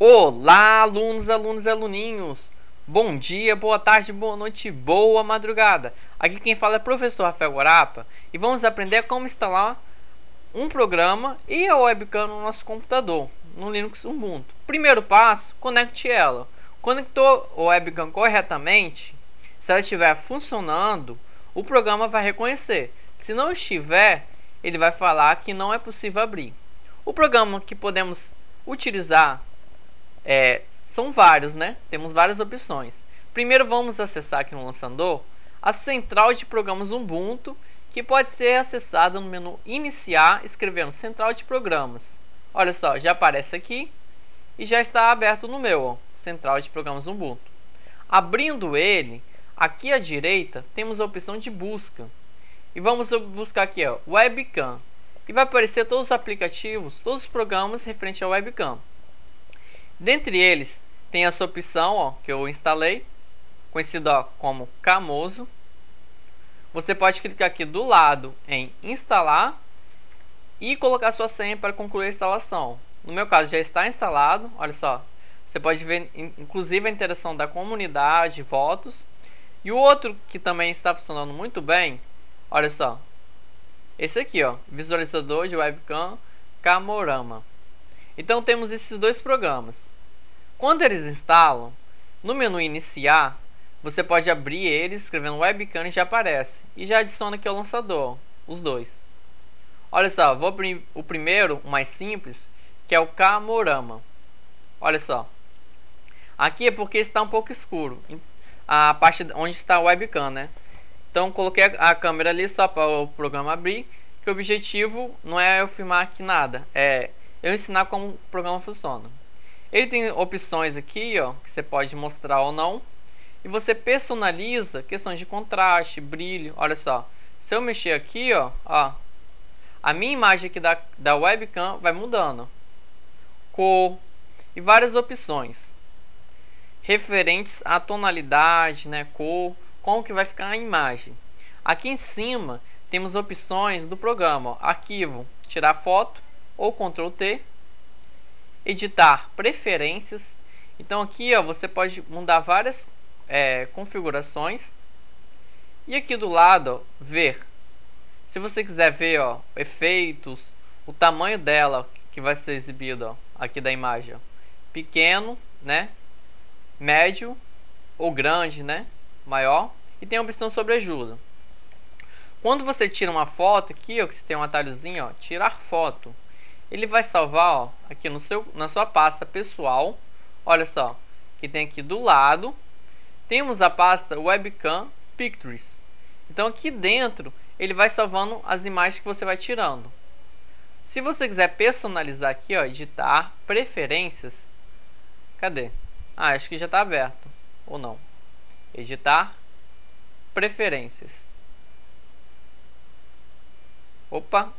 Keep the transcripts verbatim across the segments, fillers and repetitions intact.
Olá, alunos, alunos e aluninhos! Bom dia, boa tarde, boa noite, boa madrugada! Aqui quem fala é o professor Rafael Guarapa e vamos aprender como instalar um programa e a webcam no nosso computador, no Linux Ubuntu. Primeiro passo, conecte ela. Conectou a webcam corretamente, se ela estiver funcionando, o programa vai reconhecer. Se não estiver, ele vai falar que não é possível abrir. O programa que podemos utilizar É, são vários, né? Temos várias opções. Primeiro vamos acessar aqui no lançador a central de programas Ubuntu, que pode ser acessada no menu iniciar, escrevendo central de programas. Olha só, já aparece aqui e já está aberto no meu, ó, central de programas Ubuntu. Abrindo ele, aqui à direita temos a opção de busca. E vamos buscar aqui, ó, webcam. E vai aparecer todos os aplicativos, todos os programas referentes ao webcam. Dentre eles, tem essa opção ó, que eu instalei, conhecida como Camozo. Você pode clicar aqui do lado em instalar e colocar sua senha para concluir a instalação. No meu caso já está instalado, olha só. Você pode ver inclusive a interação da comunidade, votos. E o outro que também está funcionando muito bem, olha só. Esse aqui, ó, visualizador de webcam Camorama. Então temos esses dois programas. Quando eles instalam, no menu iniciar, você pode abrir eles escrevendo webcam e já aparece. E já adiciona aqui ao lançador, os dois. Olha só, vou abrir o primeiro, o mais simples, que é o Camorama. Olha só. Aqui é porque está um pouco escuro, a parte onde está a webcam, né? Então coloquei a câmera ali só para o programa abrir, que o objetivo não é eu filmar aqui nada, é eu ensinar como o programa funciona. Ele tem opções aqui, ó, que você pode mostrar ou não. E você personaliza questões de contraste, brilho. Olha só, se eu mexer aqui, ó, ó a minha imagem aqui da, da webcam vai mudando. Cor e várias opções referentes à tonalidade, né, cor, como que vai ficar a imagem. Aqui em cima temos opções do programa, ó, arquivo, tirar foto ou control T, editar preferências. Então aqui ó, você pode mudar várias é, configurações. E aqui do lado ó, ver. Se você quiser ver ó, efeitos, o tamanho dela que vai ser exibido ó, aqui da imagem, ó, pequeno, né, médio ou grande, né, maior. E tem a opção sobre ajuda. Quando você tira uma foto aqui, ó, que você tem um atalhozinho, ó, tirar foto, ele vai salvar ó, aqui no seu, na sua pasta pessoal. Olha só, que tem aqui do lado temos a pasta Webcam Pictures. Então aqui dentro ele vai salvando as imagens que você vai tirando. Se você quiser personalizar aqui, ó, editar preferências, cadê? Ah, acho que já está aberto ou não? Editar preferências. Opa!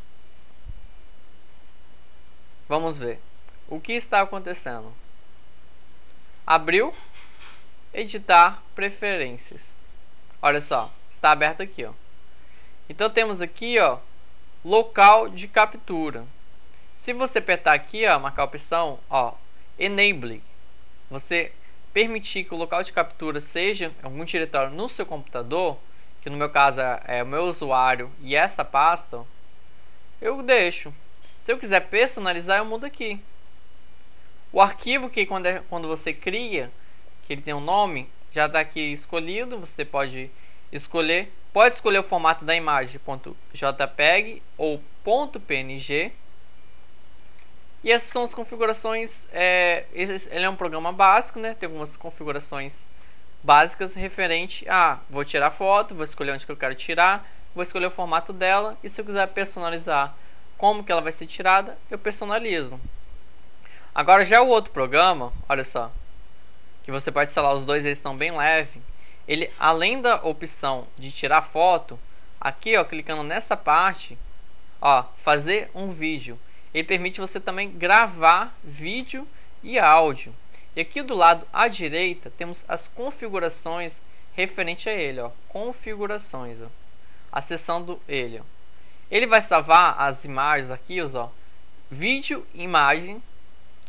Vamos ver o que está acontecendo. Abriu, editar preferências. Olha só, está aberto aqui, ó. Então temos aqui, ó, local de captura. Se você apertar aqui, ó, marcar a opção, ó, enable, você permitir que o local de captura seja algum diretório no seu computador, que no meu caso é o meu usuário e essa pasta, eu deixo. Se eu quiser personalizar, eu mudo aqui. O arquivo que quando, é, quando você cria, que ele tem um nome, já está aqui escolhido. Você pode escolher. Pode escolher o formato da imagem, .jpeg ou .png. E essas são as configurações. É, esse, ele é um programa básico, né? Tem algumas configurações básicas referente a... Vou tirar foto, vou escolher onde que eu quero tirar, vou escolher o formato dela. E se eu quiser personalizar como que ela vai ser tirada, eu personalizo. Agora já o outro programa, olha só, que você pode instalar os dois, eles são bem leves. Ele, além da opção de tirar foto, aqui ó, clicando nessa parte, ó, fazer um vídeo, ele permite você também gravar vídeo e áudio. E aqui do lado à direita temos as configurações referente a ele, ó, configurações, ó, acessando ele, ó. Ele vai salvar as imagens aqui, ó, vídeo e imagem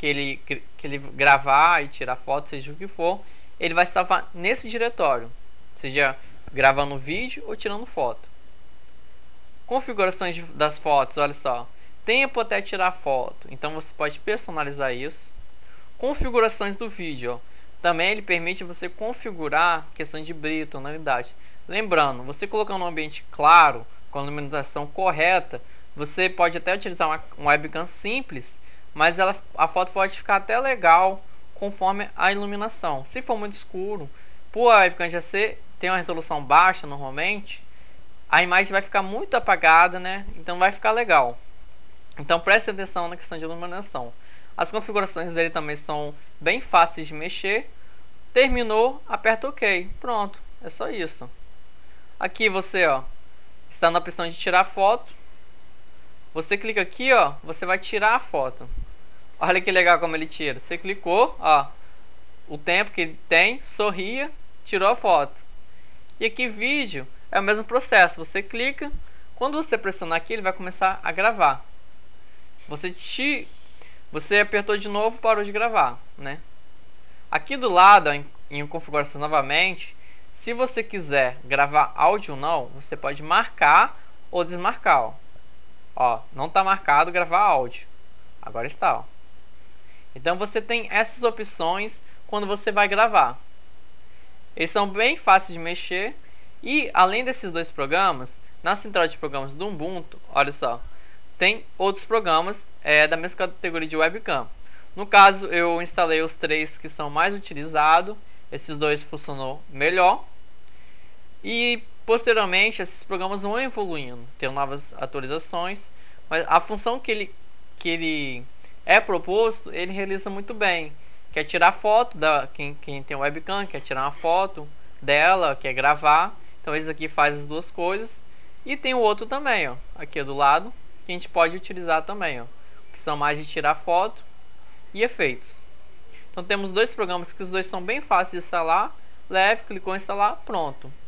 que ele, que ele gravar e tirar foto, seja o que for, ele vai salvar nesse diretório, seja gravando vídeo ou tirando foto. Configurações das fotos, olha só, tempo até tirar foto, então você pode personalizar isso. Configurações do vídeo, ó. Também ele permite você configurar questões de brilho, tonalidade. Lembrando, você colocando um ambiente claro, com a iluminação correta, você pode até utilizar uma, uma webcam simples, mas ela, a foto pode ficar até legal conforme a iluminação. Se for muito escuro, por a webcam já ser, tem uma resolução baixa normalmente, a imagem vai ficar muito apagada, né? Então vai ficar legal. Então preste atenção na questão de iluminação. As configurações dele também são bem fáceis de mexer. Terminou, aperta OK. Pronto, é só isso. Aqui você, ó, está na opção de tirar foto. Você clica aqui, ó, você vai tirar a foto. Olha que legal como ele tira. Você clicou, ó, o tempo que ele tem, sorria, tirou a foto. E aqui vídeo é o mesmo processo. Você clica, quando você pressionar aqui, ele vai começar a gravar. Você te Você apertou de novo, parou de gravar, né? Aqui do lado, ó, em, em configuração novamente, se você quiser gravar áudio ou não, você pode marcar ou desmarcar, ó. Ó, não está marcado gravar áudio. Agora está, ó. Então você tem essas opções quando você vai gravar. Eles são bem fáceis de mexer. E além desses dois programas, na central de programas do Ubuntu, olha só, tem outros programas é, da mesma categoria de webcam. No caso, eu instalei os três que são mais utilizados. Esses dois funcionou melhor. E posteriormente, esses programas vão evoluindo, tem novas atualizações. Mas a função que ele, que ele é proposto, ele realiza muito bem. Quer tirar foto, da, quem, quem tem webcam, quer tirar uma foto dela, quer gravar. Então esse aqui faz as duas coisas. E tem o outro também, ó, aqui do lado, que a gente pode utilizar também, ó, que são mais de tirar foto e efeitos. Então temos dois programas que os dois são bem fáceis de instalar. Leve, clicou em instalar, pronto.